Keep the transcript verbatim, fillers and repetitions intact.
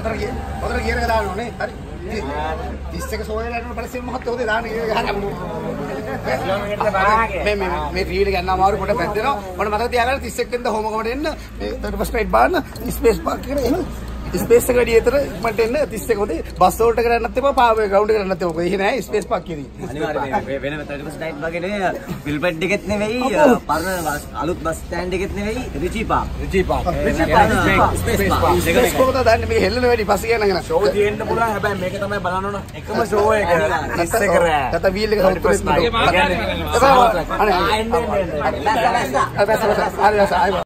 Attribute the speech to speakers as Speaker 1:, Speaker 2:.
Speaker 1: ඔතන ගිය. ඔතන ගියර එක දාන්න ඕනේ. හරි. තිස් එක සෝයලා යනකොට පස්සේ මොහොත උදේ දාන්න ගියර ගහන්න. මේ මේ මේ ටීවී එක ගන්න අමාරු කොට පැද්දෙනවා. මොන මතක තියාගන්න තිස් එක වෙනිදා හෝම කමට එන්න. මේ ඊට පස්සේ ස්පීඩ් බාන්න ස්පේස් පාක් කරගෙන එන්න. ස්පේස් එක වැඩි විතර මට එන්න තිස් එක හොඳේ බස් වලට කරන්නත් එපා පාවේ ග්‍රවුන්ඩ් එකට කරන්නත් එපා. ඒක නෑ ස්පේස් පාක් කිරි.
Speaker 2: අනිවාර්යයෙන් මේ වෙන ඊට පස්සේ නයිට් වගේ නෙවෙයි විල්පෙඩ් එකෙත් නෙවෙයි පරණ අලුත් බස් ස්ටෑන්ඩ් එකෙත් නෙවෙයි රිචි පාක්.
Speaker 1: රිචි පාක්.
Speaker 2: රිචි පාක් ස්පේස් පාක්.
Speaker 1: ස්පේස් කොහොමද දාන්නේ මේක හෙල්ලන වැඩි පස්සේ කියනගෙන.
Speaker 3: ෂෝ තියෙන්න පුළුවන් හැබැයි මේක තමයි බලන්න ඕන එකම ෂෝ එක. තිස් එක රෑ.
Speaker 1: තත වීල් එක සම්පූර්ණ
Speaker 3: නෑ.
Speaker 1: අනේ අනේ අනේ අනේ